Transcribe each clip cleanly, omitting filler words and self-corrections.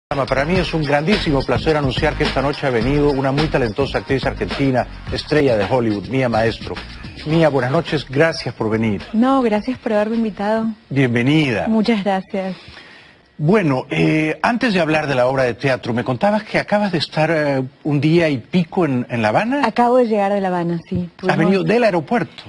Para mí es un grandísimo placer anunciar que esta noche ha venido una muy talentosa actriz argentina, estrella de Hollywood, Mía Maestro. Mía, buenas noches, gracias por venir. No, gracias por haberme invitado. Bienvenida. Muchas gracias. Bueno, antes de hablar de la obra de teatro, me contabas que acabas de estar un día y pico en La Habana. Acabo de llegar de La Habana, sí. ¿Has venido del aeropuerto?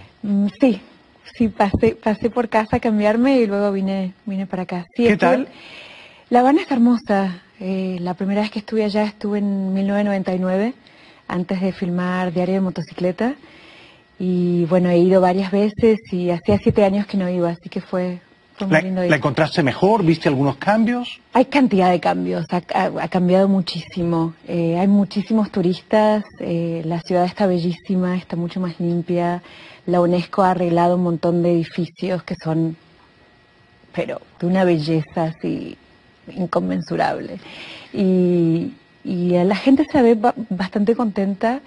Sí, pasé por casa a cambiarme y luego vine para acá. Sí, ¿Qué tal? La Habana está hermosa. La primera vez que estuve allá estuve en 1999, antes de filmar Diario de Motocicleta. Y bueno, he ido varias veces y hacía 7 años que no iba, así que fue muy lindo ir. ¿La encontraste mejor? ¿Viste algunos cambios? Hay cantidad de cambios, ha cambiado muchísimo. Hay muchísimos turistas, la ciudad está bellísima, está mucho más limpia. La UNESCO ha arreglado un montón de edificios que son, pero de una belleza así inconmensurable. Y la gente se ve bastante contenta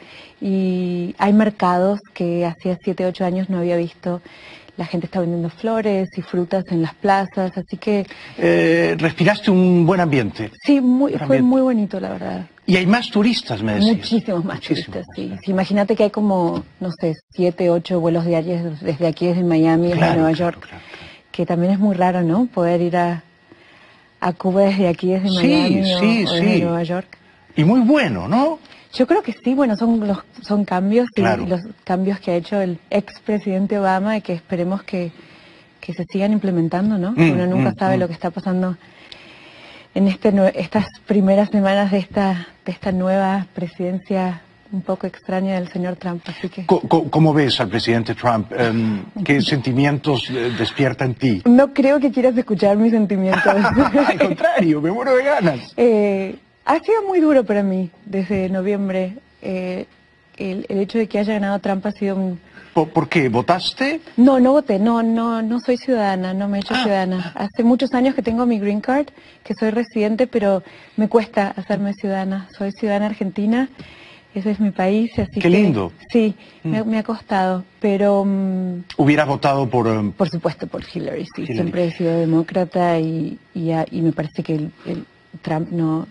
y hay mercados que hacía 7, 8 años no había visto. La gente está vendiendo flores y frutas en las plazas, así que... ¿Respiraste un buen ambiente? Sí, fue muy bonito, la verdad. ¿Y hay más turistas, me decías? Muchísimos más turistas, sí. Imagínate que hay como, no sé, 7, 8 vuelos diarios desde aquí, desde Miami, desde Nueva York, que también es muy raro, ¿no? Poder ir a Cuba desde aquí, desde Miami o desde Nueva York. Y muy bueno, ¿no? Yo creo que sí, bueno, son cambios, claro. Y los cambios que ha hecho el expresidente Obama y que esperemos que se sigan implementando, ¿no? Uno nunca sabe lo que está pasando en estas primeras semanas de esta nueva presidencia un poco extraña del señor Trump, así que... ¿Cómo ves al presidente Trump? ¿Qué sentimientos despierta en ti? No creo que quieras escuchar mis sentimientos. Al contrario, me muero de ganas. Ha sido muy duro para mí desde noviembre. El hecho de que haya ganado Trump ha sido un... ¿Por qué? ¿Votaste? No voté, no soy ciudadana, no me he hecho ciudadana. Hace muchos años que tengo mi green card, que soy residente, pero me cuesta hacerme ciudadana. Soy ciudadana argentina, ese es mi país, así Qué lindo. Sí, me ha costado, pero... ¿Hubieras votado por...? Por supuesto, por Hillary, sí. Hillary. Siempre he sido demócrata y me parece que el Trump no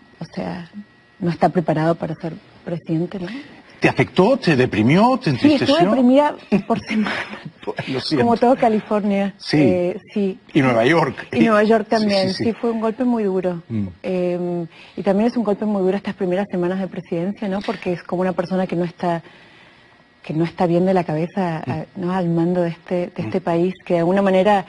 está preparado para ser presidente, ¿no? ¿Te afectó? ¿Te deprimió? ¿Te entristeció? Sí, estuve deprimida por semana. Lo siento. Como todo California. Sí. Sí. Y Nueva York. Y Nueva York también. Sí. Sí, fue un golpe muy duro. Y también es un golpe muy duro estas primeras semanas de presidencia, ¿no? Porque es como una persona que no está bien de la cabeza, ¿no? Al mando de este país, que de alguna manera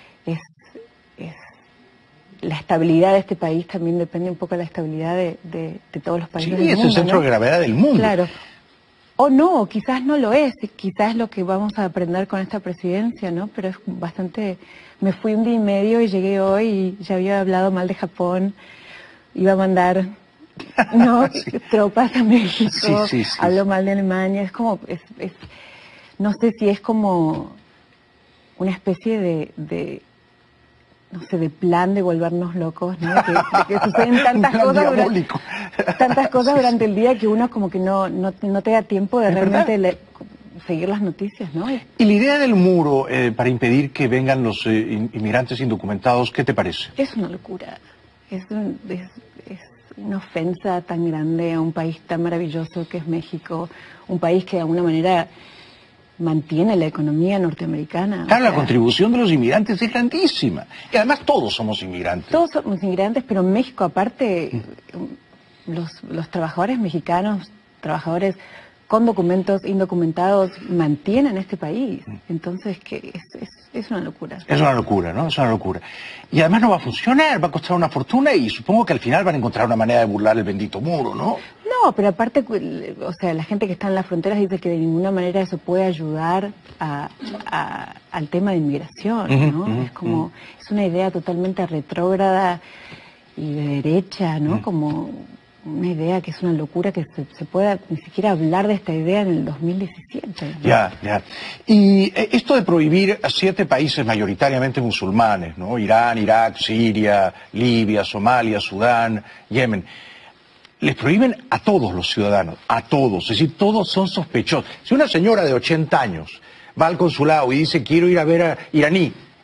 la estabilidad de este país también depende un poco de la estabilidad de todos los países del mundo. Sí, es el centro de gravedad del mundo. Claro. O no, quizás no lo es, quizás es lo que vamos a aprender con esta presidencia, ¿no? Pero es bastante... Me fui un día y medio y llegué hoy y ya había hablado mal de Japón, iba a mandar tropas a México, habló mal de Alemania, es como... no sé si es como una especie de plan de volvernos locos, ¿no? De que suceden tantas cosas durante el día que uno como que no te da tiempo de realmente seguir las noticias, ¿no? ¿Y la idea del muro para impedir que vengan los inmigrantes indocumentados, qué te parece? Es una locura. Es una ofensa tan grande a un país tan maravilloso que es México, un país que de alguna manera mantiene la economía norteamericana. Claro, la contribución de los inmigrantes es grandísima. Y además todos somos inmigrantes. Todos somos inmigrantes, pero en México aparte, los trabajadores mexicanos, trabajadores con documentos, indocumentados, mantienen este país. Entonces, que es una locura. Es una locura, ¿no? Es una locura. Y además no va a funcionar, va a costar una fortuna y supongo que al final van a encontrar una manera de burlar el bendito muro, ¿no? No, pero aparte, o sea, la gente que está en las fronteras dice que de ninguna manera eso puede ayudar al tema de inmigración, ¿no? Es como, es una idea totalmente retrógrada y de derecha, ¿no? Como una idea que es una locura que se pueda ni siquiera hablar de esta idea en el 2017. ¿no? Ya. Y esto de prohibir a 7 países mayoritariamente musulmanes, ¿no? Irán, Irak, Siria, Libia, Somalia, Sudán, Yemen. Les prohíben a todos los ciudadanos, a todos, es decir, todos son sospechosos. Si una señora de 80 años va al consulado y dice quiero ir a ver a iraní,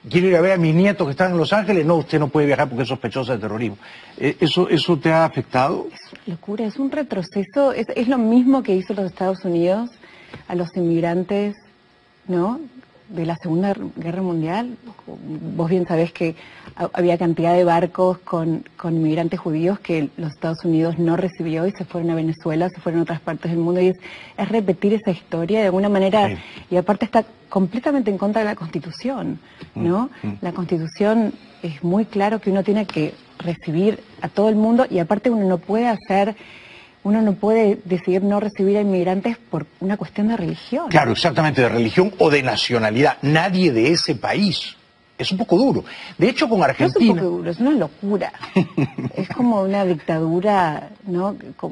quiero ir a ver a mis nietos que están en Los Ángeles, no, usted no puede viajar porque es sospechosa de terrorismo. ¿Eso te ha afectado? Es una locura, es un retroceso, es lo mismo que hizo los Estados Unidos a los inmigrantes, ¿no?, de la Segunda Guerra Mundial. Vos bien sabés que había cantidad de barcos con inmigrantes judíos que los Estados Unidos no recibió y se fueron a Venezuela, se fueron a otras partes del mundo, y es repetir esa historia de alguna manera, sí. Y aparte está completamente en contra de la Constitución, ¿no? La Constitución es muy claro que uno tiene que recibir a todo el mundo, y aparte uno no puede decidir no recibir a inmigrantes por una cuestión de religión. Claro, exactamente, de religión o de nacionalidad. Nadie de ese país. Es un poco duro. De hecho, con Argentina... No es un poco duro, es una locura. Es como una dictadura, ¿no?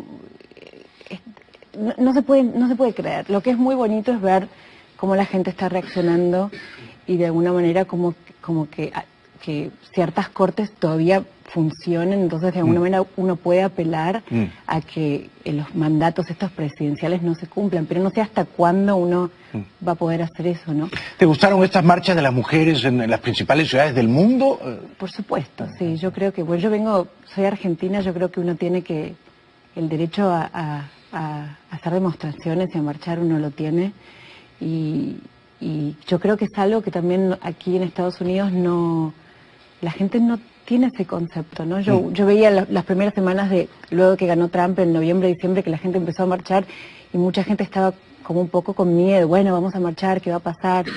No se puede creer. Lo que es muy bonito es ver cómo la gente está reaccionando y de alguna manera como que ciertas cortes todavía funcionen, entonces de alguna manera uno puede apelar a que los mandatos estos presidenciales no se cumplan, pero no sé hasta cuándo uno va a poder hacer eso, ¿no? ¿Te gustaron estas marchas de las mujeres en las principales ciudades del mundo? Por supuesto, sí, yo creo que, bueno, soy argentina, yo creo que uno tiene el derecho a hacer demostraciones y a marchar, uno lo tiene, y yo creo que es algo que también aquí en Estados Unidos la gente no tiene ese concepto, ¿no? Yo veía las primeras semanas luego que ganó Trump en noviembre, diciembre, que la gente empezó a marchar y mucha gente estaba como un poco con miedo, bueno, vamos a marchar, ¿qué va a pasar?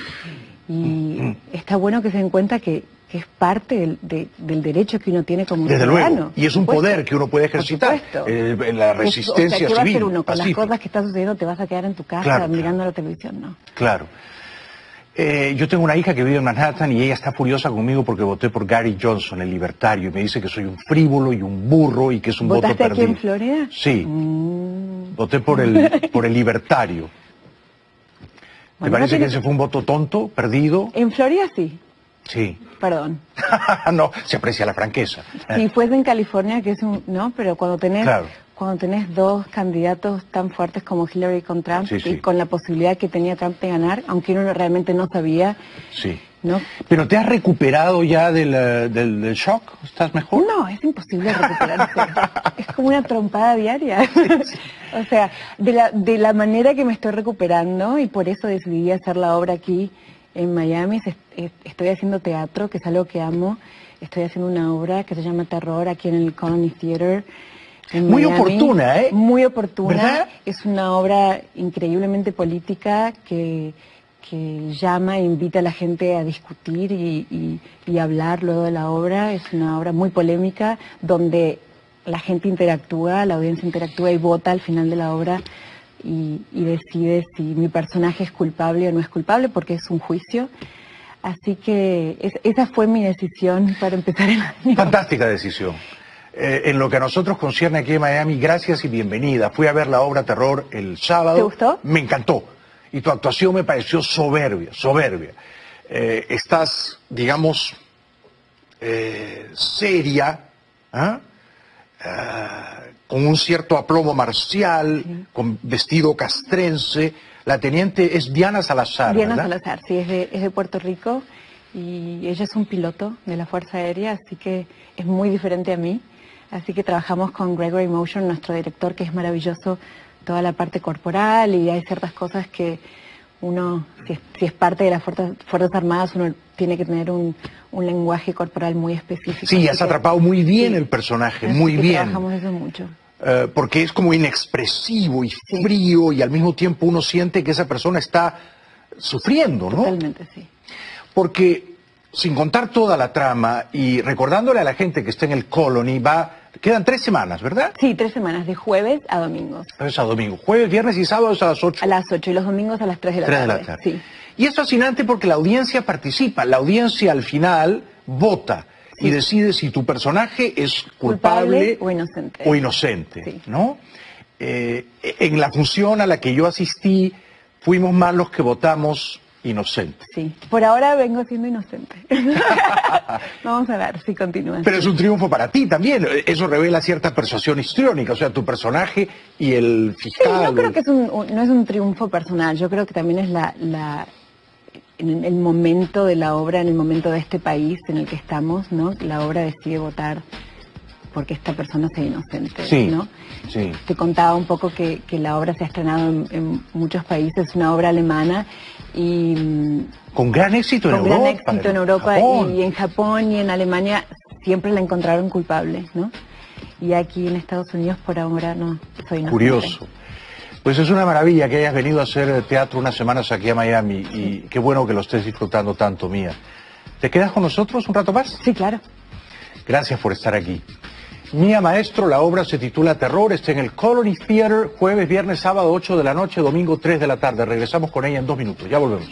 Y está bueno que se den cuenta que es parte del derecho que uno tiene como ciudadano. Desde luego, y es un poder que uno puede ejercitar, la resistencia civil. ¿Qué va a hacer uno? Con las cosas que está sucediendo, te vas a quedar en tu casa mirando la televisión, ¿no? Claro. Yo tengo una hija que vive en Manhattan y ella está furiosa conmigo porque voté por Gary Johnson, el libertario, y me dice que soy un frívolo y un burro y que es un voto perdido. ¿Votaste aquí en Florida? Sí, voté por el libertario. ¿Te parece que ese fue un voto tonto, perdido? En Florida sí. Sí. Perdón. No, se aprecia la franqueza. Si fuese en California, que es no, pero cuando tenés dos candidatos tan fuertes como Hillary con Trump, y con la posibilidad que tenía Trump de ganar, aunque uno realmente no sabía. Sí. ¿No? ¿Pero te has recuperado ya del shock? ¿Estás mejor? No, es imposible recuperarse. Es como una trompada diaria. O sea, de la manera que me estoy recuperando, y por eso decidí hacer la obra aquí en Miami, estoy haciendo teatro, que es algo que amo. Estoy haciendo una obra que se llama Terror aquí en el Colony Theater. Muy oportuna, ¿eh? Muy oportuna. ¿Verdad? Es una obra increíblemente política que llama e invita a la gente a discutir y hablar luego de la obra. Es una obra muy polémica donde la gente interactúa, la audiencia interactúa y vota al final de la obra y decide si mi personaje es culpable o no es culpable, porque es un juicio. Así que esa fue mi decisión para empezar el año. Fantástica decisión. En lo que a nosotros concierne aquí en Miami, gracias y bienvenida. Fui a ver la obra Terror el sábado. ¿Te gustó? Me encantó. Y tu actuación me pareció soberbia, soberbia. Estás, digamos, seria, con un cierto aplomo marcial, con vestido castrense. La teniente es Diana Salazar, Diana ¿verdad? Salazar, sí, es de Puerto Rico y ella es un piloto de la Fuerza Aérea, así que es muy diferente a mí. Así que trabajamos con Gregory Motion, nuestro director, que es maravilloso, toda la parte corporal, y hay ciertas cosas que uno, si es parte de las Fuerzas Armadas, uno tiene que tener un lenguaje corporal muy específico. Sí, has atrapado muy bien el personaje, muy bien. Trabajamos eso mucho. Porque es como inexpresivo y frío, y al mismo tiempo uno siente que esa persona está sufriendo, ¿no? Totalmente, sí. Porque, sin contar toda la trama y recordándole a la gente que está en el Colony, quedan 3 semanas, ¿verdad? Sí, 3 semanas, de jueves a domingos. Jueves a domingo. Jueves, viernes y sábados a las 8. A las 8 y los domingos a las 3 de la tarde. 3 de la tarde. Sí. Y es fascinante porque la audiencia participa. La audiencia al final vota y decide si tu personaje es culpable o inocente. Sí. ¿No? En la función a la que yo asistí, fuimos más los que votamos inocente. Sí, por ahora vengo siendo inocente. Vamos a ver si continúa. Pero es un triunfo para ti también. Eso revela cierta persuasión histriónica, o sea, tu personaje y el fiscal. Sí, yo creo que no es un triunfo personal. Yo creo que también es en el momento de la obra, en el momento de este país en el que estamos, ¿no? La obra decide votar porque esta persona sea inocente, Sí, ¿no? sí. Te contaba un poco que la obra se ha estrenado en muchos países, es una obra alemana y Con gran éxito en con Europa. gran éxito en Europa Japón. y en Japón y en Alemania siempre la encontraron culpable, ¿no? Y aquí en Estados Unidos por ahora no soy inocente. Curioso. Pues es una maravilla que hayas venido a hacer teatro unas semanas aquí a Miami y qué bueno que lo estés disfrutando tanto, Mía. ¿Te quedas con nosotros un rato más? Sí, claro. Gracias por estar aquí. Mía Maestro, la obra se titula Terror, está en el Colony Theater, jueves, viernes, sábado, 8 de la noche, domingo, 3 de la tarde. Regresamos con ella en 2 minutos, ya volvemos.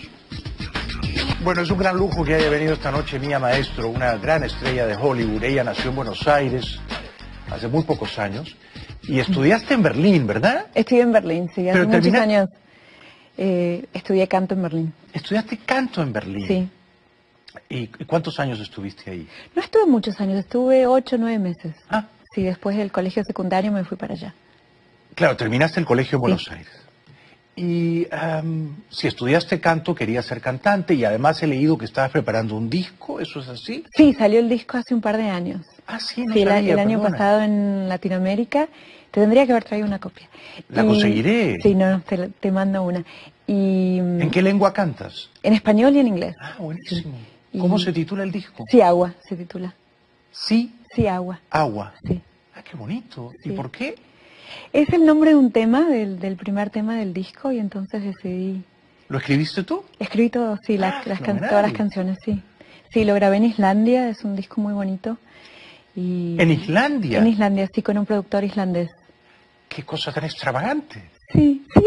Bueno, es un gran lujo que haya venido esta noche Mía Maestro, una gran estrella de Hollywood. Ella nació en Buenos Aires hace muy pocos años y estudiaste en Berlín, ¿verdad? Estudié en Berlín, sí, hace Pero muchos termina- años. Estudié canto en Berlín, Estudiaste canto en Berlín. sí. ¿Y cuántos años estuviste ahí? No estuve muchos años, estuve 8 o 9 meses. Ah, Sí, después del colegio secundario me fui para allá. claro, terminaste el colegio en Sí. Buenos Aires. Y si estudiaste canto, querías ser cantante y además he leído que estabas preparando un disco, ¿eso es así? Sí, salió el disco hace un par de años. Ah, sí, no Sí, sabía, el año perdona. pasado en Latinoamérica. Te tendría que haber traído una copia. La conseguiré. Sí, no, te mando una. Y ¿En qué lengua cantas? en español y en inglés. Ah, buenísimo. Y- ¿Cómo se titula el disco? Sí, Agua se titula. Sí, Sí, Agua. agua. Sí. Ah, qué bonito. ¿Y Sí. por qué? Es el nombre de un tema, del primer tema del disco, y entonces decidí. ¿Lo escribiste tú? Escribí todo, sí, fenomenal. todas las canciones, sí. Sí, lo grabé en Islandia, es un disco muy bonito. Y ¿En Islandia? En Islandia, sí, con un productor islandés. Qué cosa tan extravagante. Sí, sí,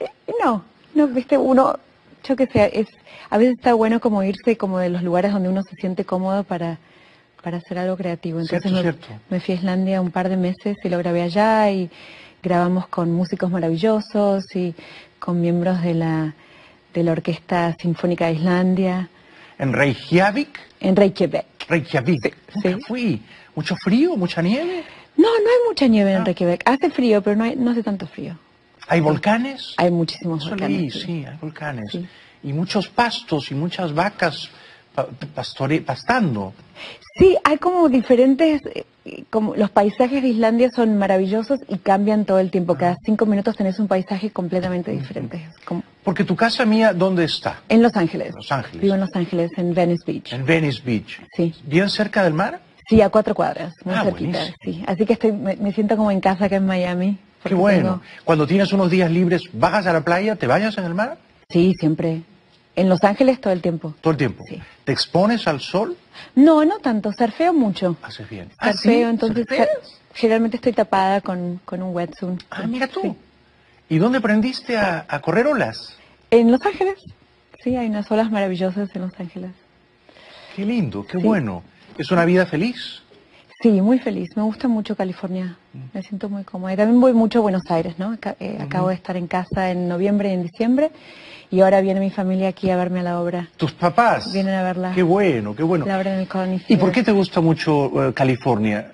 no, viste, yo qué sé, a veces está bueno como irse como de los lugares donde uno se siente cómodo para hacer algo creativo. Entonces Cierto. me fui a Islandia un par de meses y lo grabé allá y grabamos con músicos maravillosos y con miembros de la Orquesta Sinfónica de Islandia ¿En Reykjavik? en Reykjavik. Reykjavik. Sí. Nunca fui. ¿Mucho frío? ¿Mucha nieve? No hay mucha nieve Ah. en Reykjavik. Hace frío, pero no hace tanto frío. ¿Hay volcanes? Hay muchísimos Eso volcanes. leí, sí. sí, hay volcanes. Sí. Y muchos pastos y muchas vacas pastando. Sí, hay como diferentes, como los paisajes de Islandia son maravillosos y cambian todo el tiempo. Cada 5 minutos tenés un paisaje completamente diferente. Como Porque tu casa mía, ¿dónde está? en Los Ángeles. Los Ángeles. Vivo en Los Ángeles, en Venice Beach. En Venice Beach. Sí. ¿Bien cerca del mar? Sí, a 4 cuadras, muy Ah, cerquita. buenísimo. Sí. Así que me siento como en casa acá en Miami. Qué porque bueno. tengo- Cuando tienes unos días libres, ¿bajas a la playa? ¿Te bañas en el mar? Sí, siempre. En Los Ángeles todo el tiempo. Todo el tiempo. Sí. ¿Te expones al sol? No tanto, surfeo mucho. Haces bien. Surfeo, entonces ¿Surfeas? generalmente estoy tapada con un wetsuit. Ah, mira tú. Sí. ¿Y dónde aprendiste a correr olas? En Los Ángeles. Sí, hay unas olas maravillosas en Los Ángeles. Qué lindo, qué Sí. bueno. ¿Es una vida feliz? Sí, muy feliz. Me gusta mucho California. Me siento muy cómoda. Y también voy mucho a Buenos Aires, ¿no? Acabo de estar en casa en noviembre y en diciembre. Y ahora viene mi familia aquí a verme a la obra. ¿Tus papás? Vienen a verla. Qué bueno, qué bueno. La obra en el Colony ¿Y por Theater. qué te gusta mucho California?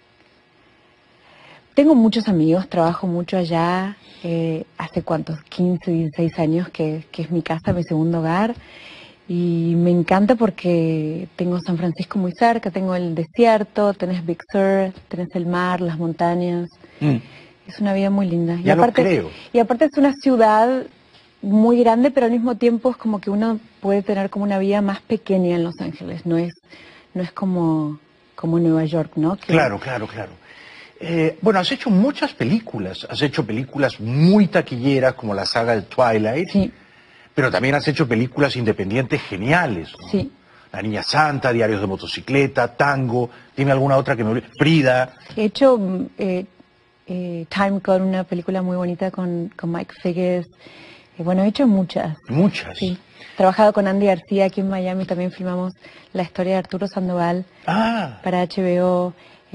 Tengo muchos amigos, trabajo mucho allá. Hace cuántos, 15, 16 años que es mi casa, mi segundo hogar. Y me encanta porque tengo San Francisco muy cerca, tengo el desierto, tenés Big Sur, tenés el mar, las montañas. Mm. Es una vida muy linda. Ya lo creo. Y aparte es una ciudad muy grande, pero al mismo tiempo es como que uno puede tener como una vida más pequeña en Los Ángeles. No es como Nueva York, ¿no? Que- Claro. Bueno, has hecho muchas películas. Has hecho películas muy taquilleras como la saga de Twilight. Sí, Pero también has hecho películas independientes geniales. ¿no? sí. La Niña Santa, Diarios de Motocicleta, Tango. Dime alguna otra que me olvide. Frida. He hecho Time con una película muy bonita con Mike Figgis. Bueno, he hecho muchas. Muchas. Sí. He trabajado con Andy García aquí en Miami, también filmamos la historia de Arturo Sandoval Ah, para HBO.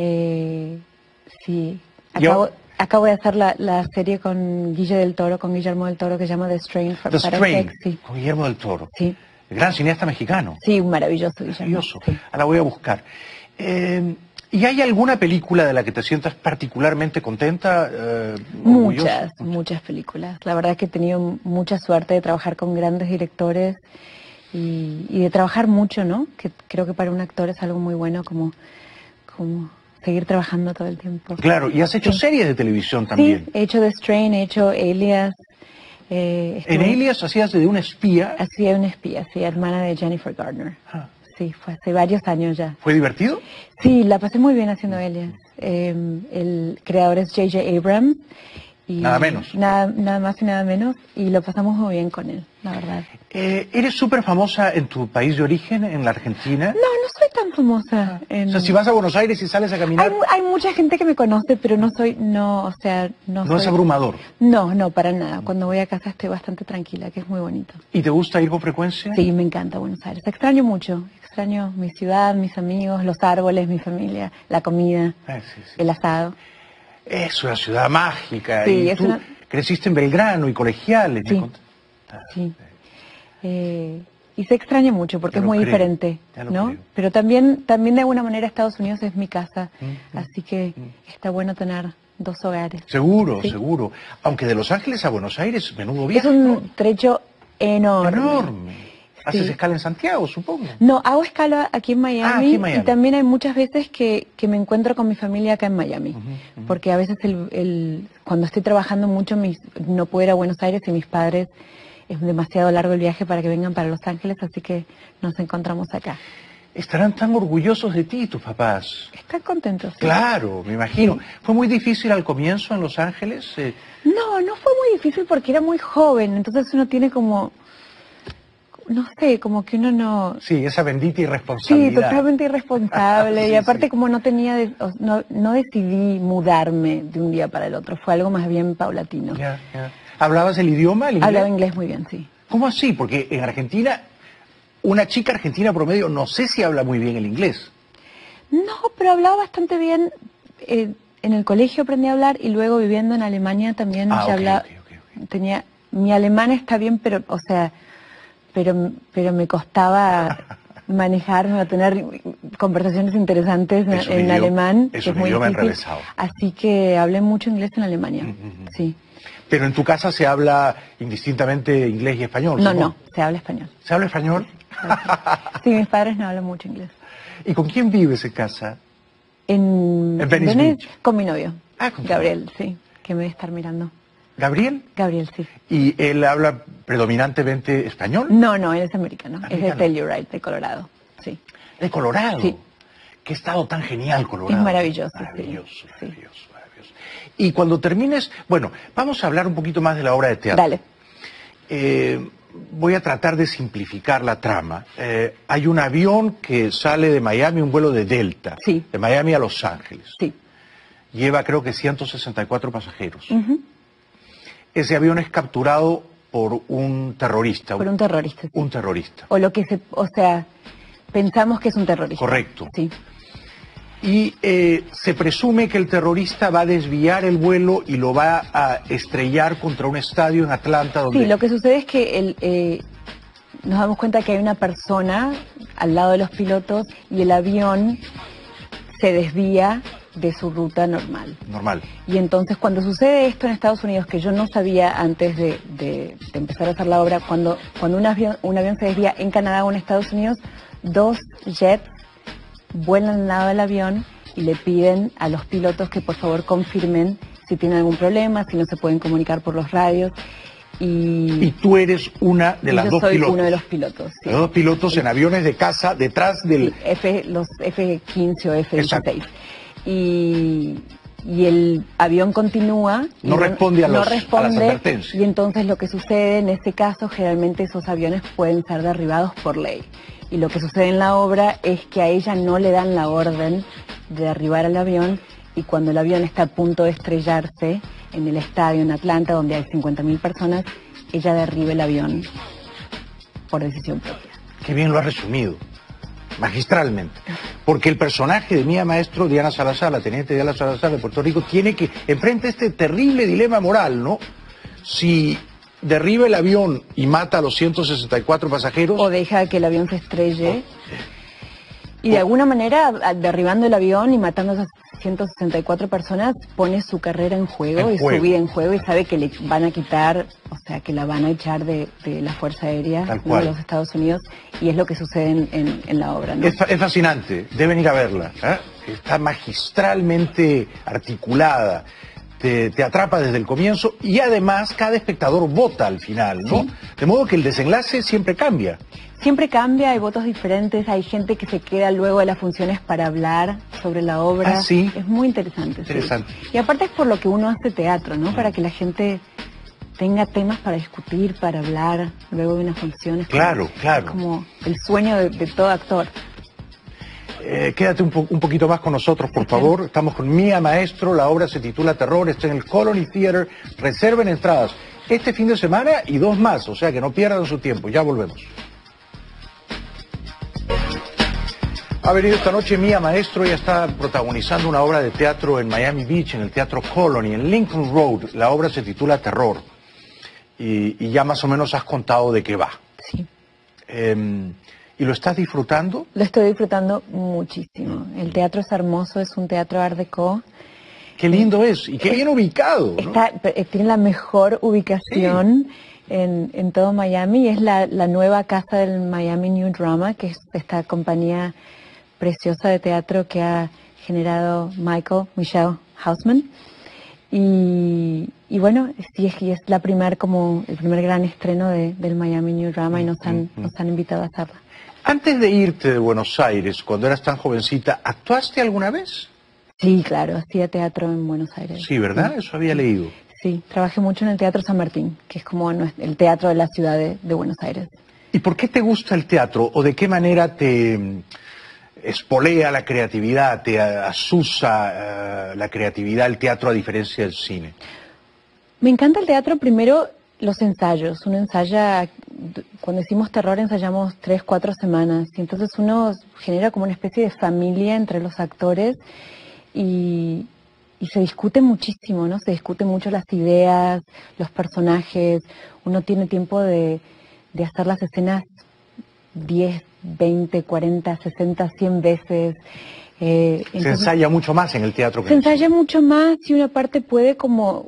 Sí, Yo- acabo de hacer la serie con Guillermo del Toro, que se llama The Strain. The Strain, Sí, con Guillermo del Toro. sí, El gran cineasta mexicano. sí, maravilloso, Guillermo. Maravilloso. Sí. Ahora voy a buscar. ¿Y hay alguna película de la que te sientas particularmente contenta? Muchas películas. La verdad que he tenido mucha suerte de trabajar con grandes directores y de trabajar mucho, ¿no? Que creo que para un actor es algo muy bueno como seguir trabajando todo el tiempo. Claro, y has hecho series de televisión también. Sí, he hecho The Strain, he hecho Alias. En Alias hacías de una espía. Hacía una espía, sí, hermana de Jennifer Garner. Ah. Sí, fue hace varios años ya. ¿Fue divertido? Sí, la pasé muy bien haciendo Alias. El creador es J.J. Abrams. Y nada menos. Nada más y nada menos. Y lo pasamos muy bien con él, la verdad. ¿Eres súper famosa en tu país de origen, en la Argentina? No soy tan famosa. O sea, si vas a Buenos Aires y sales a caminar... Hay mucha gente que me conoce, pero no soy... No es abrumador. No, para nada. Cuando voy a casa estoy bastante tranquila, que es muy bonito. ¿Y te gusta ir con frecuencia? Sí, me encanta Buenos Aires. Extraño mucho. Extraño mi ciudad, mis amigos, los árboles, mi familia, la comida, el asado. Es una ciudad mágica. Sí, y tú creciste en Belgrano y Colegiales. Sí, sí. Y se extraña mucho porque es muy diferente, ¿no? Pero también de alguna manera Estados Unidos es mi casa, así que está bueno tener dos hogares. Seguro, seguro. Aunque de Los Ángeles a Buenos Aires, menudo viaje. Es un trecho enorme. Enorme. ¿Haces escala en Santiago, supongo? No, hago escala aquí en Miami, y también hay muchas veces que me encuentro con mi familia acá en Miami, porque a veces cuando estoy trabajando mucho no puedo ir a Buenos Aires y mis padres es demasiado largo el viaje para que vengan para Los Ángeles, así que nos encontramos acá. Estarán tan orgullosos de ti, tus papás. Están contentos. Sí. Claro, me imagino. Sí. ¿Fue muy difícil al comienzo en Los Ángeles? No fue muy difícil porque era muy joven, entonces uno tiene como... No sé, como que uno no... Sí, esa bendita irresponsabilidad. Sí, totalmente irresponsable. Y aparte como no tenía... No decidí mudarme de un día para el otro. Fue algo más bien paulatino. Ya. ¿Hablabas el idioma? ¿El inglés? Hablaba inglés muy bien, sí. ¿Cómo así? Porque en Argentina, una chica argentina promedio no sé si habla muy bien el inglés. No, pero hablaba bastante bien. En el colegio aprendí a hablar y luego viviendo en Alemania también ya hablaba... Okay. Mi alemán está bien, pero, o sea... Pero me costaba manejarme o tener conversaciones interesantes en alemán, que es muy difícil. Así que hablé mucho inglés en Alemania, sí. Pero en tu casa se habla indistintamente inglés y español, ¿no? No, se habla español. ¿Se habla español? Sí, mis padres no hablan mucho inglés. ¿Y con quién vives en casa? En Venice Beach. Con mi novio, con Gabriel, sí, que me debe estar mirando. ¿Gabriel? Gabriel, sí. ¿Y él habla predominantemente español? No, él es americano. Es de Telluride, de Colorado, sí. ¿De Colorado? Sí. Qué estado tan genial, Colorado. Es maravilloso, maravilloso. Sí. Y cuando termines, bueno, vamos a hablar un poquito más de la obra de teatro. Dale. Voy a tratar de simplificar la trama. Hay un avión que sale de Miami, un vuelo de Delta. Sí. De Miami a Los Ángeles. Sí. Lleva creo que 164 pasajeros. Ese avión es capturado por un terrorista. Por un terrorista. Sí. Un terrorista. O sea, pensamos que es un terrorista. Correcto. Sí. Y se presume que el terrorista va a desviar el vuelo y lo va a estrellar contra un estadio en Atlanta. Donde... Sí, lo que sucede es que nos damos cuenta que hay una persona al lado de los pilotos y el avión se desvía de su ruta normal. Y entonces cuando sucede esto en Estados Unidos, que yo no sabía antes de empezar a hacer la obra, cuando un avión se desvía en Canadá o en Estados Unidos, 2 jets vuelan al lado del avión y le piden a los pilotos que por favor confirmen si tienen algún problema, si no se pueden comunicar por los radios. Y tú eres una de las dos pilotos. Yo soy uno de los pilotos. Sí. Los dos pilotos en aviones de caza detrás del... Sí, los F-15 o F-16. Y el avión continúa. No responde a las advertencias. Y entonces lo que sucede en este caso, generalmente esos aviones pueden ser derribados por ley. Y lo que sucede en la obra es que a ella no le dan la orden de derribar al avión y cuando el avión está a punto de estrellarse en el estadio en Atlanta, donde hay 50.000 personas, ella derriba el avión por decisión propia. Qué bien lo has resumido. Magistralmente, porque el personaje de Mía Maestro, Diana Salazar, la teniente Diana Salazar de Puerto Rico, tiene que enfrenta este terrible dilema moral, ¿no? Si derriba el avión y mata a los 164 pasajeros... O deja que el avión se estrelle. Y de alguna manera, derribando el avión y matando a esos 164 personas, pone su carrera en juego y su vida en juego y sabe que le van a quitar, o sea, que la van a echar de la Fuerza Aérea de los Estados Unidos, y es lo que sucede en la obra, ¿no? Es fascinante, deben ir a verla, ¿eh? Está magistralmente articulada, te atrapa desde el comienzo y además cada espectador vota al final, ¿no? Sí. De modo que el desenlace siempre cambia. Siempre cambia, hay votos diferentes, hay gente que se queda luego de las funciones para hablar sobre la obra. Ah, sí. Es muy interesante. Interesante. Sí. Y aparte es por lo que uno hace teatro, ¿no? Para que la gente tenga temas para discutir, para hablar luego de unas funciones. Claro, claro. Es como el sueño de todo actor. Quédate un poquito más con nosotros, por favor. Estamos con Mía Maestro, la obra se titula Terror, está en el Colony Theater. Reserven entradas este fin de semana y 2 más, o sea que no pierdan su tiempo. Ya volvemos. Ha venido esta noche Mía Maestro, ella está protagonizando una obra de teatro en Miami Beach, en el Teatro Colony, en Lincoln Road. La obra se titula Terror. Y ya más o menos has contado de qué va. Sí. ¿Y lo estás disfrutando? Lo estoy disfrutando muchísimo. El teatro es hermoso, es un teatro art déco. Qué lindo es y qué bien ubicado, ¿no? Tiene la mejor ubicación en todo Miami. Es la nueva casa del Miami New Drama, que es esta compañía preciosa de teatro que ha generado Michelle Hausman. Y bueno, sí, es el primer gran estreno del Miami New Drama y nos han invitado a hacerla. Antes de irte de Buenos Aires, cuando eras tan jovencita, ¿actuaste alguna vez? Sí, claro, hacía teatro en Buenos Aires. Sí, ¿verdad? Eso había leído. Sí, trabajé mucho en el Teatro San Martín, que es como el teatro de la ciudad de Buenos Aires. ¿Y por qué te gusta el teatro? ¿O de qué manera te espolea la creatividad, te asusa la creatividad el teatro a diferencia del cine? Me encanta el teatro, primero los ensayos. Uno ensaya, cuando hicimos terror ensayamos 3, 4 semanas, y entonces uno genera como una especie de familia entre los actores y se discute muchísimo, ¿no? Se discuten mucho las ideas, los personajes, uno tiene tiempo de hacer las escenas 10, 20, 40, 60, 100 veces. Se ensaya mucho más en el teatro que se ensaya mucho más y una parte puede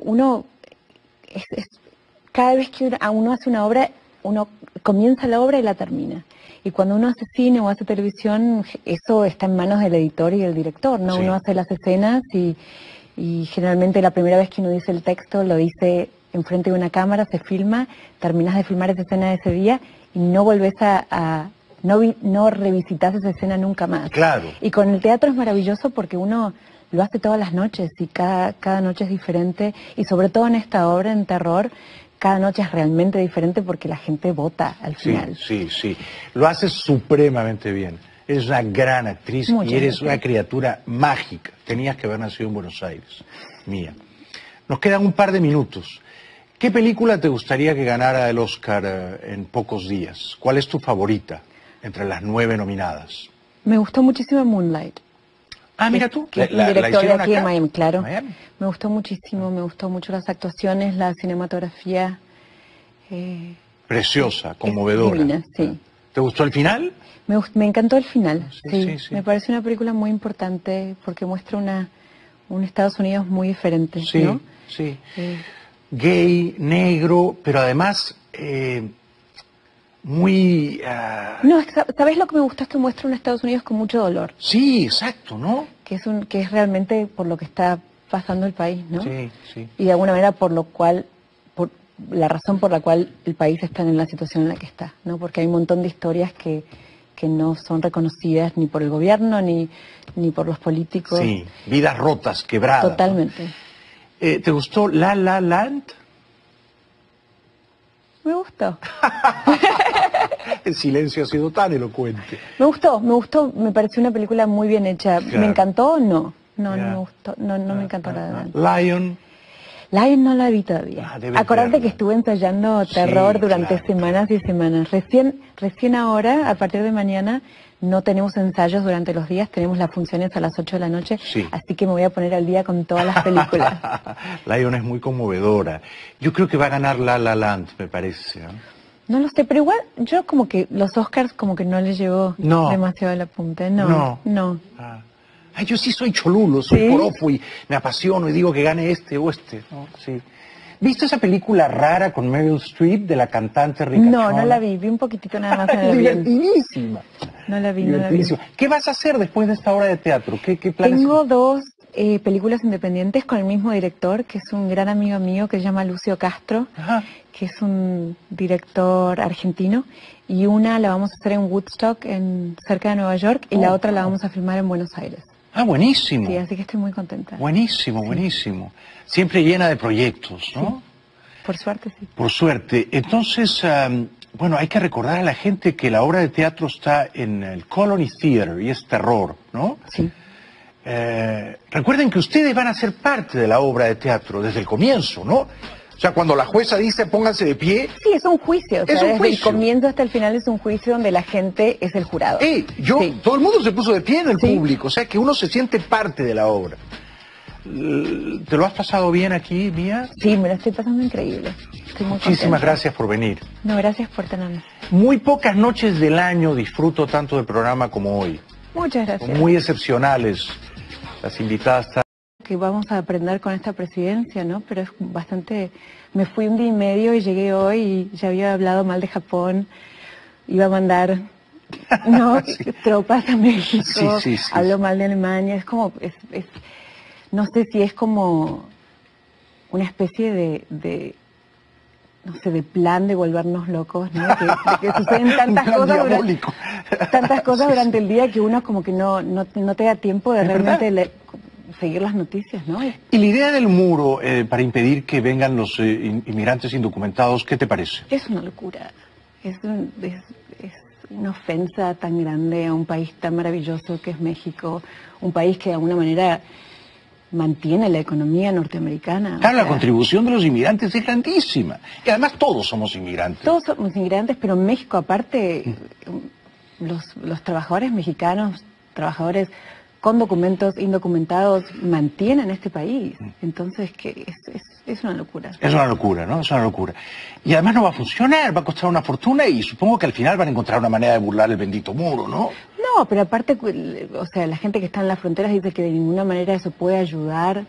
cada vez que uno hace una obra, uno comienza la obra y la termina. Y cuando uno hace cine o hace televisión, eso está en manos del editor y del director, ¿no? Sí. Uno hace las escenas y generalmente la primera vez que uno dice el texto lo dice enfrente de una cámara, se filma, terminas de filmar esa escena de ese día y no volvés no revisitas esa escena nunca más. Claro. Y con el teatro es maravilloso porque uno lo hace todas las noches y cada noche es diferente, y sobre todo en esta obra, en terror, cada noche es realmente diferente porque la gente vota al final. Sí. Lo haces supremamente bien. Eres una gran actriz y eres una criatura mágica. Tenías que haber nacido en Buenos Aires, Mía. Nos quedan un par de minutos. ¿Qué película te gustaría que ganara el Oscar en pocos días? ¿Cuál es tu favorita entre las 9 nominadas? Me gustó muchísimo Moonlight. Ah, mira tú, que es un director de aquí de Miami, claro. Miami. Me gustó muchísimo, me gustó mucho las actuaciones, la cinematografía. Preciosa, conmovedora. Divina, sí. ¿Te gustó el final? Me encantó el final, sí. Me parece una película muy importante porque muestra un Estados Unidos muy diferente, ¿no? Sí. Gay, negro, pero además muy... No, ¿sabes lo que me gustó? Es que muestra un Estados Unidos con mucho dolor. Sí, exacto, ¿no? Que es realmente por lo que está pasando el país, ¿no? Sí. Y de alguna manera por la razón por la cual el país está en la situación en la que está, ¿no? Porque hay un montón de historias que no son reconocidas ni por el gobierno ni por los políticos. Sí, vidas rotas, quebradas. Totalmente. ¿No? ¿Te gustó La La Land? Me gustó. El silencio ha sido tan elocuente. Me gustó, me pareció una película muy bien hecha. Claro. ¿Me encantó? No me gustó, no me encantó La La Land. Lion no la vi todavía. Acordate que estuve ensayando terror durante semanas y semanas. Recién ahora, a partir de mañana, no tenemos ensayos durante los días, tenemos las funciones a las 8 de la noche, así que me voy a poner al día con todas las películas. Lion es muy conmovedora. Yo creo que va a ganar La La Land, me parece. No lo sé, pero igual yo como que los Oscars como que no les llevo demasiado el apunte. No. Ay, yo sí soy cholulo, soy ¿Sí? poropo y me apasiono y digo que gane este o este, ¿no? Sí. ¿Viste esa película rara con Meryl Streep de la cantante ricachona? No la vi un poquitito nada más en el Es avión. divertidísima. No la vi. Divertidísima. ¿Qué vas a hacer después de esta obra de teatro? ¿Qué planes? Tengo dos películas independientes con el mismo director, que es un gran amigo mío que se llama Lucio Castro, Ajá. que es un director argentino, y una la vamos a hacer en Woodstock, cerca de Nueva York, y la otra la vamos a filmar en Buenos Aires. Ah, buenísimo. Sí, así que estoy muy contenta. Buenísimo, buenísimo. Siempre llena de proyectos, ¿no? Sí. Por suerte, sí. Por suerte. Entonces, bueno, hay que recordar a la gente que la obra de teatro está en el Colony Theater y es terror, ¿no? Sí. Recuerden que ustedes van a ser parte de la obra de teatro desde el comienzo, ¿no? O sea, cuando la jueza dice pónganse de pie... Sí, es un juicio. O sea, es un desde juicio. el comienzo hasta el final es un juicio donde la gente es el jurado. Sí. Todo el mundo se puso de pie en el público, o sea que uno se siente parte de la obra. ¿Te lo has pasado bien aquí, Mía? Sí, me lo estoy pasando increíble. Estoy muy Muchísimas contenta. gracias por venir. No, gracias por tenerme. Muy pocas noches del año disfruto tanto del programa como hoy. Muchas gracias. Son muy excepcionales. Las invitadas están... Que vamos a aprender con esta presidencia, ¿no? Pero es bastante... Me fui un día y medio y llegué hoy y ya había hablado mal de Japón. Iba a mandar, ¿no? Sí. Tropas a México. Sí. Hablo mal de Alemania. Es como... no sé si es como una especie de no sé, de plan de volvernos locos, ¿no? De que suceden tantas cosas durante el día que uno como que no te da tiempo de realmente seguir las noticias, ¿no? Y la idea del muro para impedir que vengan los inmigrantes indocumentados, ¿qué te parece? Es una locura. Es una ofensa tan grande a un país tan maravilloso que es México, un país que de alguna manera mantiene la economía norteamericana. Claro, la contribución de los inmigrantes es grandísima. Y además todos somos inmigrantes. Todos somos inmigrantes, pero en México aparte, los trabajadores mexicanos, trabajadores con documentos, indocumentados, mantienen este país. Entonces, que es una locura. Es una locura, ¿no? Es una locura. Y además no va a funcionar, va a costar una fortuna y supongo que al final van a encontrar una manera de burlar el bendito muro, ¿no? No, pero aparte, o sea, la gente que está en las fronteras dice que de ninguna manera eso puede ayudar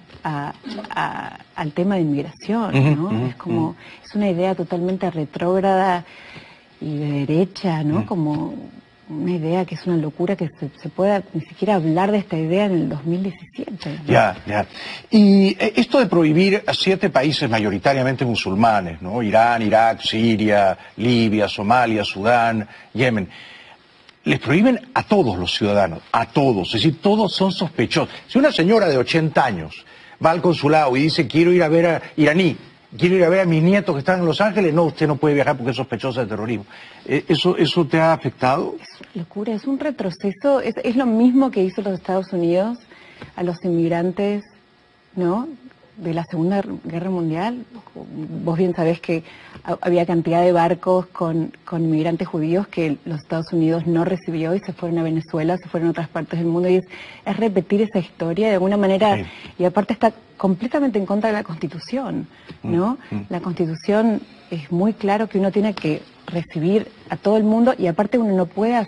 al tema de inmigración, ¿no? Es como, es una idea totalmente retrógrada y de derecha, ¿no? Como una idea que es una locura que se pueda ni siquiera hablar de esta idea en el 2017. ¿no? Ya. Y esto de prohibir a 7 países mayoritariamente musulmanes, ¿no? Irán, Irak, Siria, Libia, Somalia, Sudán, Yemen. Les prohíben a todos los ciudadanos, a todos, es decir, todos son sospechosos. Si una señora de 80 años va al consulado y dice quiero ir a ver a iraní, quiero ir a ver a mis nietos que están en Los Ángeles, no, usted no puede viajar porque es sospechosa de terrorismo. ¿Eso te ha afectado? Es una locura, es un retroceso, es lo mismo que hizo los Estados Unidos a los inmigrantes, ¿no? De la Segunda Guerra Mundial. Vos bien sabés que había cantidad de barcos con inmigrantes judíos que los Estados Unidos no recibió y se fueron a Venezuela, se fueron a otras partes del mundo, y es repetir esa historia de alguna manera, sí. Y aparte está completamente en contra de la Constitución, ¿no? La Constitución es muy claro que uno tiene que recibir a todo el mundo y aparte uno no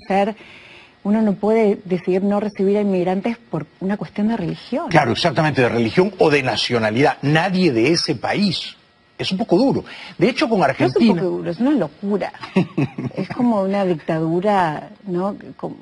puede decidir no recibir a inmigrantes por una cuestión de religión. Claro, exactamente, de religión o de nacionalidad. Nadie de ese país. Es un poco duro. De hecho, con Argentina... No es un poco duro, es una locura. Es como una dictadura, ¿no?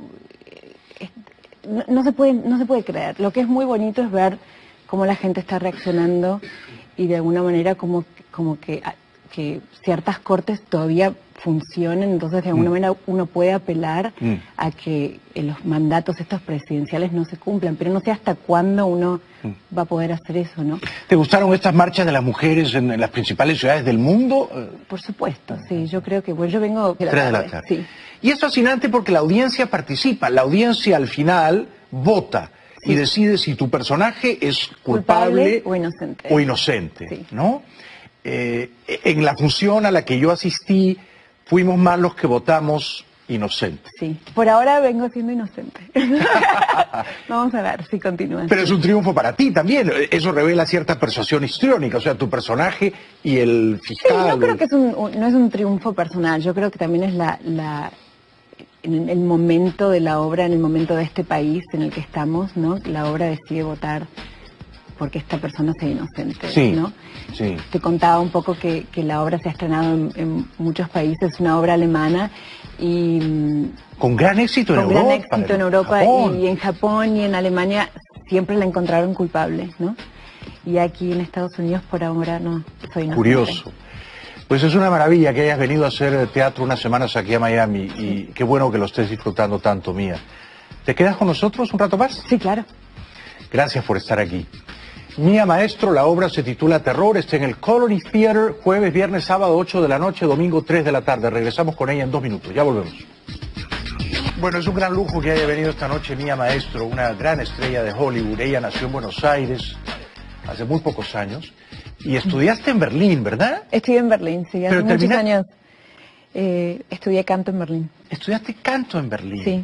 No se puede creer. Lo que es muy bonito es ver cómo la gente está reaccionando y de alguna manera como que ciertas cortes todavía funcionen, entonces de alguna manera uno puede apelar a que los mandatos estos presidenciales no se cumplan, pero no sé hasta cuándo uno va a poder hacer eso, ¿no? ¿Te gustaron estas marchas de las mujeres en las principales ciudades del mundo? Por supuesto, sí, yo creo que, bueno, yo vengo de 3 de la tarde. Sí. Y es fascinante porque la audiencia participa, la audiencia al final vota. Sí. Y decide si tu personaje es culpable o inocente, sí. ¿no? En la función a la que yo asistí, fuimos más los que votamos inocentes. Sí, por ahora vengo siendo inocente. Vamos a ver si continúa. Pero es un triunfo para ti también, eso revela cierta persuasión histriónica, o sea, tu personaje y el fiscal... Sí, yo creo que no es un triunfo personal, yo creo que también es en el momento de la obra, en el momento de este país en el que estamos, ¿no? La obra decide votar porque esta persona sea inocente, Sí, ¿no? sí. Te contaba un poco que la obra se ha estrenado en muchos países, es una obra alemana y Con gran éxito en con Europa. gran éxito en Europa Japón. y en Japón y en Alemania siempre la encontraron culpable, ¿no? Y aquí en Estados Unidos por ahora no soy inocente. Curioso. Pues es una maravilla que hayas venido a hacer teatro unas semanas aquí a Miami y qué bueno que lo estés disfrutando tanto, Mía. ¿Te quedas con nosotros un rato más? Sí, claro. Gracias por estar aquí. Mía Maestro, la obra se titula Terror, está en el Colony Theater, jueves, viernes, sábado, 8 de la noche, domingo, 3 de la tarde. Regresamos con ella en 2 minutos, ya volvemos. Bueno, es un gran lujo que haya venido esta noche Mía Maestro, una gran estrella de Hollywood. Ella nació en Buenos Aires hace muy pocos años y estudiaste en Berlín, ¿verdad? Estudié en Berlín, sí, hace Pero muchos años estudié canto en Berlín. Estudiaste canto en Berlín. Sí.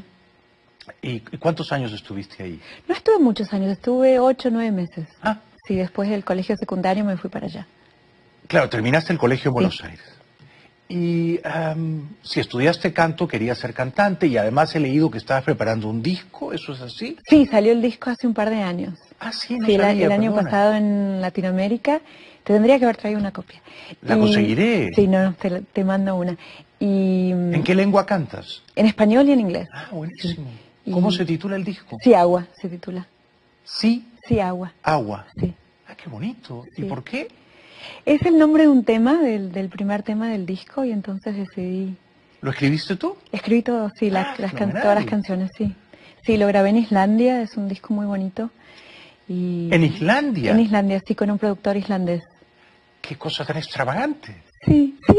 ¿Y cuántos años estuviste ahí? No estuve muchos años, estuve 8 o 9 meses. Ah, Sí, después del colegio secundario me fui para allá. claro, terminaste el colegio en Buenos Aires. Y si estudiaste canto, querías ser cantante y además he leído que estabas preparando un disco, ¿eso es así? Sí, salió el disco hace un par de años. Ah, sí, no Sí, sabía, el año perdona. pasado en Latinoamérica. Te tendría que haber traído una copia. La conseguiré. Sí, no, te mando una. Y ¿En qué lengua cantas? en español y en inglés. Ah, buenísimo. Y- ¿Cómo se titula el disco? Sí, Agua se titula. Sí, Sí, Agua. agua. Sí. Ah, qué bonito. ¿Y Sí. por qué? Es el nombre de un tema, del primer tema del disco, y entonces decidí. ¿Lo escribiste tú? Escribí todo, sí, fenomenal. todas las canciones, sí. Sí, lo grabé en Islandia, es un disco muy bonito. Y ¿En Islandia? En Islandia, sí, con un productor islandés. Qué cosa tan extravagante. Sí, sí,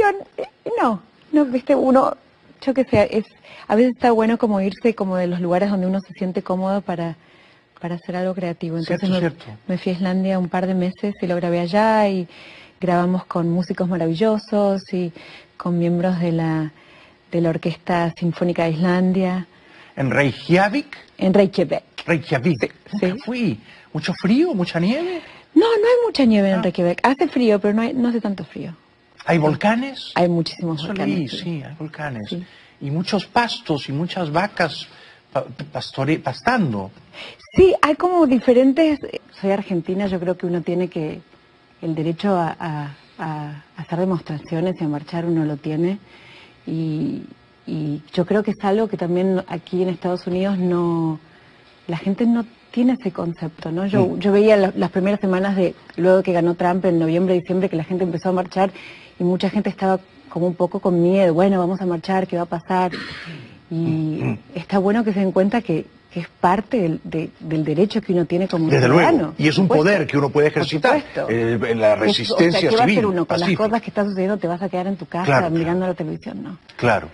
no, viste, yo que sé, a veces está bueno como irse como de los lugares donde uno se siente cómodo para hacer algo creativo. Entonces Cierto. me fui a Islandia un par de meses y lo grabé allá y grabamos con músicos maravillosos y con miembros de la Orquesta Sinfónica de Islandia, ¿En Reykjavik? en Reykjavik. Reykjavik. Sí. Nunca fui. ¿Mucho frío? ¿Mucha nieve? No hay mucha nieve en Ah. Reykjavik. Hace frío, pero no hace tanto frío. ¿Hay volcanes? Hay muchísimos Eso volcanes. leí, sí. sí, hay volcanes. Sí. Y muchos pastos y muchas vacas pastando. Sí, hay como diferentes. Soy argentina, yo creo que uno tiene el derecho a hacer demostraciones y a marchar, uno lo tiene. Y yo creo que es algo que también aquí en Estados Unidos la gente no tiene ese concepto, ¿no? Yo veía las primeras semanas luego que ganó Trump en noviembre, diciembre, que la gente empezó a marchar y mucha gente estaba como un poco con miedo, bueno, vamos a marchar, ¿qué va a pasar? Y está bueno que se den cuenta que es parte del derecho que uno tiene como Desde ciudadano. luego. Y es un por supuesto. poder que uno puede Por ejercitar. supuesto. En la resistencia o sea, ¿qué va a civil. hacer uno con las pacífica. cosas que está sucediendo? ¿Te vas a quedar en tu casa Claro, mirando claro. la televisión? No. Claro.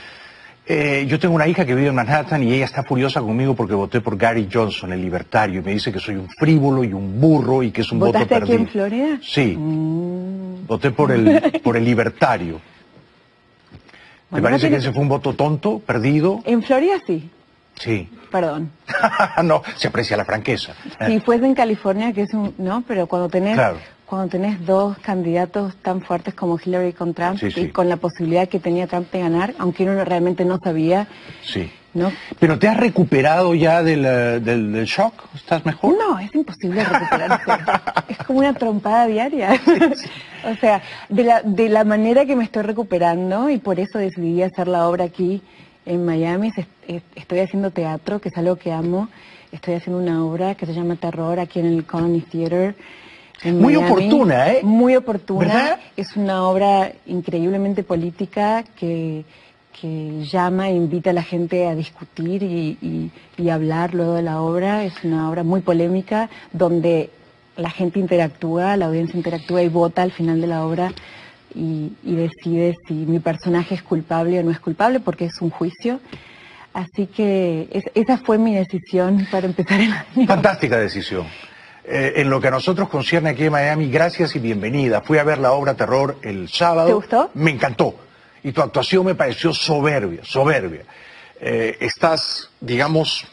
Yo tengo una hija que vive en Manhattan y ella está furiosa conmigo porque voté por Gary Johnson, el libertario, y me dice que soy un frívolo y un burro y que es un voto ¿Votaste aquí perdido. en Florida? Sí, Mm. voté por el libertario. ¿Te Bueno, parece no que tiene- ese fue un voto tonto, perdido? En Florida sí, Sí. perdón. No, se aprecia la franqueza. Si fuese en California, que es no, pero cuando tenés Claro. dos candidatos tan fuertes como Hillary con Trump Sí, sí. y con la posibilidad que tenía Trump de ganar, aunque uno realmente no sabía, Sí. ¿no? ¿Pero te has recuperado ya del shock? ¿Estás mejor? No, es imposible recuperarse. Es como una trompada diaria. O sea, de la manera que me estoy recuperando, y por eso decidí hacer la obra aquí en Miami, estoy haciendo teatro, que es algo que amo. Estoy haciendo una obra que se llama Terror aquí en el Colony Theater. En Muy Miami. oportuna, ¿eh? Muy oportuna. ¿Verdad? Es una obra increíblemente política que llama e invita a la gente a discutir y hablar luego de la obra. Es una obra muy polémica donde la gente interactúa, la audiencia interactúa y vota al final de la obra y decide si mi personaje es culpable o no es culpable, porque es un juicio. Así que esa fue mi decisión para empezar el año. Fantástica decisión. En lo que a nosotros concierne aquí en Miami, gracias y bienvenida. Fui a ver la obra Terror el sábado. ¿Te gustó? Me encantó. Y tu actuación me pareció soberbia, soberbia. Estás, digamos,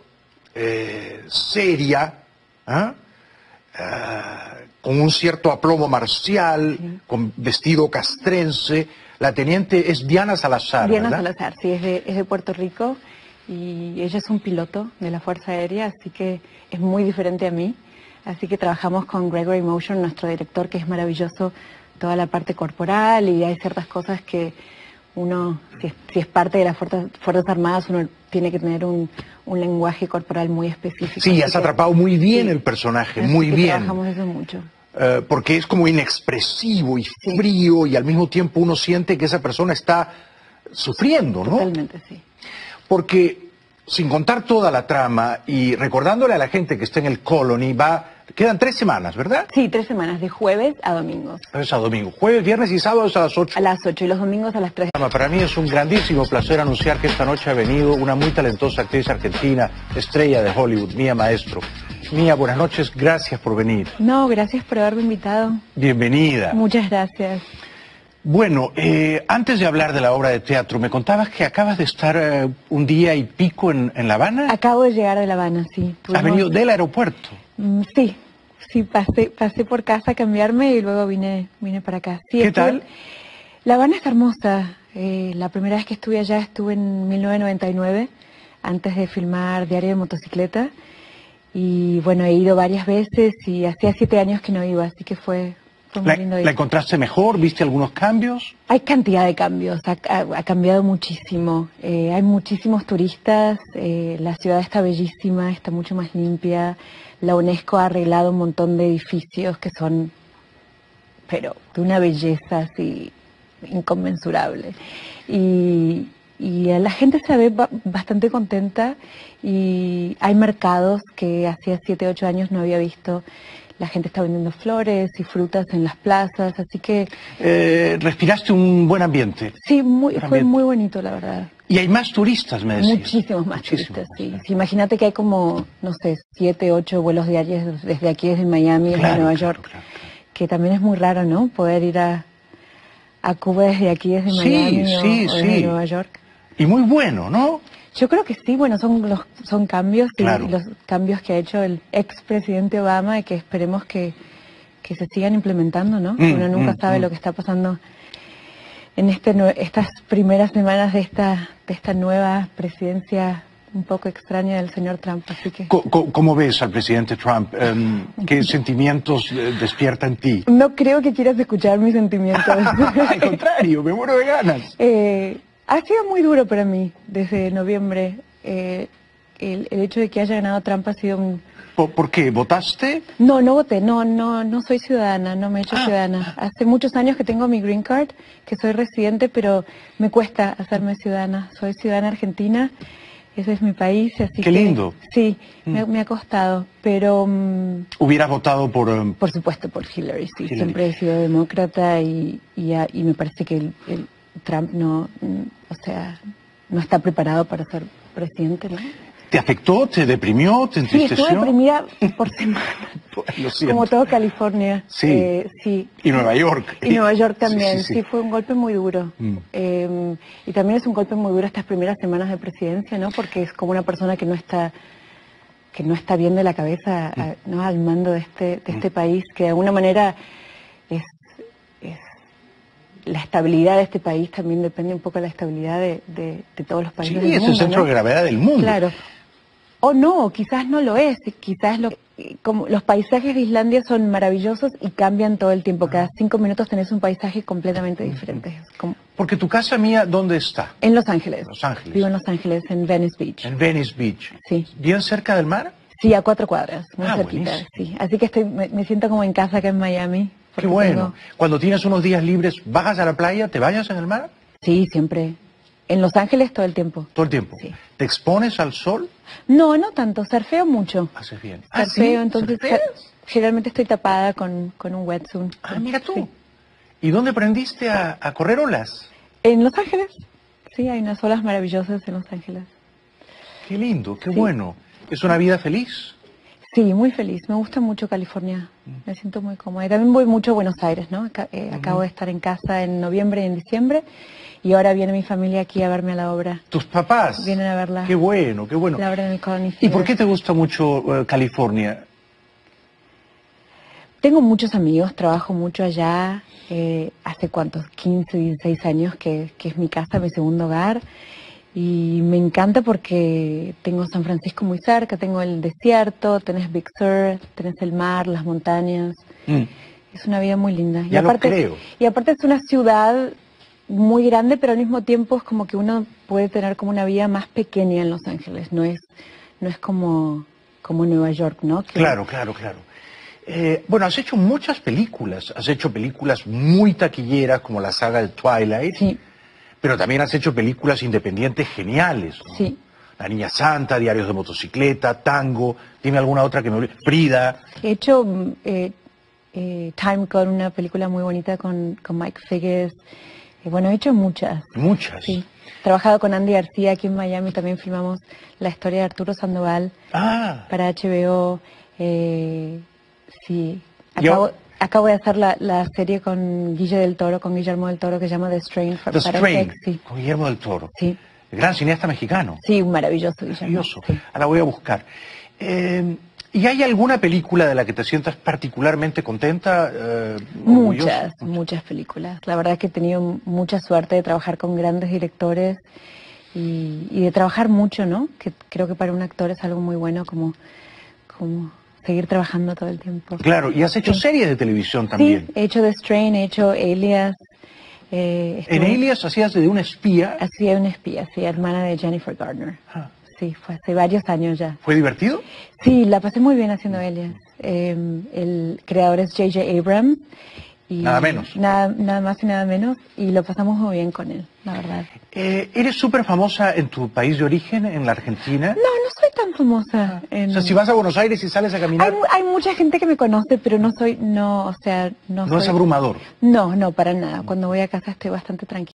seria, ¿ah? Con un cierto aplomo marcial, con vestido castrense, La teniente es Diana Salazar, Diana ¿verdad? Salazar, sí, es de Puerto Rico y ella es un piloto de la Fuerza Aérea, así que es muy diferente a mí. Así que trabajamos con Gregory Motion, nuestro director, que es maravilloso, toda la parte corporal, y hay ciertas cosas que uno, si es parte de las Fuerzas Armadas, uno tiene que tener un lenguaje corporal muy específico. Sí, has atrapado muy bien sí, el personaje, así muy que bien. Trabajamos eso mucho. Porque es como inexpresivo y Sí. frío y al mismo tiempo uno siente que esa persona está sufriendo, ¿no? Totalmente, sí. Porque sin contar toda la trama y recordándole a la gente que está en el Colony, quedan 3 semanas, ¿verdad? Sí, 3 semanas, de jueves a domingos. Es a domingo. Jueves, viernes y sábados a las 8. A las 8 y los domingos a las 3. Para mí es un grandísimo placer anunciar que esta noche ha venido una muy talentosa actriz argentina, estrella de Hollywood, Mía Maestro. Mía, buenas noches, gracias por venir. No, gracias por haberme invitado. Bienvenida. Muchas gracias. Bueno, antes de hablar de la obra de teatro, me contabas que acabas de estar un día y pico en La Habana. Acabo de llegar de La Habana, sí. ¿Has venido del aeropuerto? Sí, pasé por casa a cambiarme y luego vine para acá. Sí, ¿Qué tal? La Habana es hermosa. La primera vez que estuve allá estuve en 1999, antes de filmar Diario de Motocicleta. Y bueno, he ido varias veces y hacía 7 años que no iba, así que fue muy lindo ir. ¿La encontraste mejor? ¿Viste algunos cambios? Hay cantidad de cambios, ha cambiado muchísimo. Hay muchísimos turistas, la ciudad está bellísima, está mucho más limpia. La UNESCO ha arreglado un montón de edificios que son, pero de una belleza así inconmensurable. Y la gente se ve bastante contenta y hay mercados que hacía 7, 8 años no había visto. La gente está vendiendo flores y frutas en las plazas, así que... ¿Respiraste un buen ambiente? Sí, fue muy bonito, la verdad. Y hay más turistas, me decías. Muchísimos más turistas, sí. Imagínate que hay como, no sé, 7, 8 vuelos diarios desde aquí, desde Miami, desde Nueva York, claro. Que también es muy raro, ¿no? Poder ir a Cuba desde aquí, desde Miami o desde Nueva York. Y muy bueno, ¿no? Yo creo que sí, bueno, son cambios, claro. Y los cambios que ha hecho el expresidente Obama y que esperemos que se sigan implementando, ¿no? Uno nunca sabe lo que está pasando en estas primeras semanas de esta nueva presidencia un poco extraña del señor Trump, así que... ¿Cómo ves al presidente Trump? ¿Qué sentimientos despierta en ti? No creo que quieras escuchar mis sentimientos. Al contrario, me muero de ganas. Ha sido muy duro para mí desde noviembre. El hecho de que haya ganado Trump ha sido un... ¿Por qué? ¿Votaste? No voté, no soy ciudadana, no me he hecho ciudadana. Hace muchos años que tengo mi green card, que soy residente, pero me cuesta hacerme ciudadana. Soy ciudadana argentina, ese es mi país, así Qué lindo. Sí, me ha costado, pero... ¿Hubieras votado por...? Por supuesto, por Hillary, sí. Hillary. Siempre he sido demócrata y me parece que el Trump no está preparado para ser presidente, ¿no? ¿Te afectó? ¿Te deprimió? ¿Te entristeció? Sí, estuve deprimida por semanas. Lo siento. Como todo California. Sí. Sí. Y Nueva York. Y Nueva York también. Sí. Fue un golpe muy duro. Y también es un golpe muy duro estas primeras semanas de presidencia, ¿no? Porque es como una persona que no está bien de la cabeza, ¿no? Al mando de este país, que de alguna manera es la estabilidad de este país también depende un poco de la estabilidad de todos los países del mundo. Sí, es el centro de gravedad del mundo. Claro. O no, quizás no lo es. Quizás como los paisajes de Islandia son maravillosos y cambian todo el tiempo. Cada 5 minutos tenés un paisaje completamente diferente. Porque tu casa, Mía, ¿dónde está? En Los Ángeles. Los Ángeles. Vivo en Los Ángeles, en Venice Beach. En Venice Beach. Sí. ¿Bien cerca del mar? Sí, a 4 cuadras, muy cerquita. Buenísimo. Sí. Así que me siento como en casa acá en Miami. Qué bueno. Cuando tienes unos días libres, ¿bajas a la playa? ¿Te bañas en el mar? Sí, siempre. En Los Ángeles todo el tiempo. ¿Todo el tiempo? Sí. ¿Te expones al sol? No tanto. Surfeo mucho. Haces bien. Surfeo, ¿sí? entonces generalmente estoy tapada con un wetsuit. Mira tú. Sí. ¿Y dónde aprendiste a correr olas? En Los Ángeles. Sí, hay unas olas maravillosas en Los Ángeles. Qué lindo, qué bueno. ¿Es una vida feliz? Sí, muy feliz. Me gusta mucho California. Me siento muy cómoda. Y también voy mucho a Buenos Aires, ¿no? Acabo de estar en casa en noviembre y en diciembre. Y ahora viene mi familia aquí a verme a la obra. ¿Tus papás? Vienen a verla. Qué bueno, qué bueno. La obra en el Colony ¿Y por qué te gusta mucho California? Tengo muchos amigos, trabajo mucho allá. Hace cuántos, 15, 16 años que es mi casa, mi segundo hogar. Y me encanta porque tengo San Francisco muy cerca, tengo el desierto, tenés Big Sur, tenés el mar, las montañas. Es una vida muy linda. Ya lo creo. Y aparte es una ciudad muy grande, pero al mismo tiempo es como que uno puede tener como una vida más pequeña en Los Ángeles. No es como Nueva York, ¿no? Claro. Bueno, has hecho muchas películas. Has hecho películas muy taquilleras como la saga de Twilight. Sí. Pero también has hecho películas independientes geniales, ¿no? Sí. La Niña Santa, Diarios de Motocicleta, Tango. Dime alguna otra que me olvide. Frida. He hecho Time Code, una película muy bonita con Mike Figgis. Bueno, he hecho muchas. Muchas. Sí. He trabajado con Andy García aquí en Miami, también filmamos la historia de Arturo Sandoval para HBO. Sí. Acabo de hacer la serie con Guillermo del Toro, que se llama The Strain. The Strain, sí. con Guillermo del Toro. Sí. El gran cineasta mexicano. Sí, maravilloso, Guillermo. Maravilloso. Sí. Ahora voy a buscar. ¿Y hay alguna película de la que te sientas particularmente contenta? Muchas películas. La verdad es que he tenido mucha suerte de trabajar con grandes directores y de trabajar mucho, ¿no? Que creo que para un actor es algo muy bueno como seguir trabajando todo el tiempo. Claro, y has hecho series de televisión también. Sí, he hecho The Strain, he hecho Alias. En Alias hacías de una espía. Hacía de una espía, sí, hermana de Jennifer Garner. Sí, fue hace varios años ya. ¿Fue divertido? Sí, la pasé muy bien haciendo Alias. El creador es J.J. Abrams. Y nada menos. Nada más y nada menos. Y lo pasamos muy bien con él, la verdad. ¿Eres súper famosa en tu país de origen, en la Argentina? No soy tan famosa. O sea, si vas a Buenos Aires y sales a caminar... Hay mucha gente que me conoce, pero no es abrumador. No, para nada. No, para nada. Cuando voy a casa estoy bastante tranquila.